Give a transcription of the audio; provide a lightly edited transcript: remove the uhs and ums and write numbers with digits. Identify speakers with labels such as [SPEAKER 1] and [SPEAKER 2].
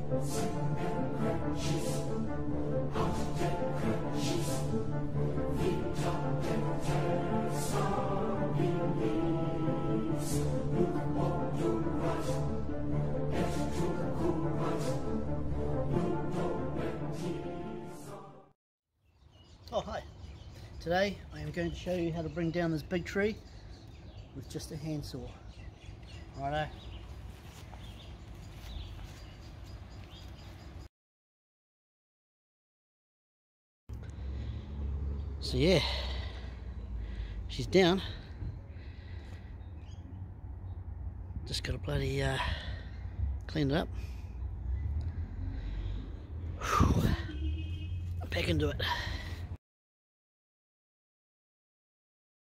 [SPEAKER 1] Oh, hi. Today I am going to show you how to bring down this big tree with just a handsaw. Righto. So yeah, she's down. Just got to bloody clean it up. Whew. Back into it.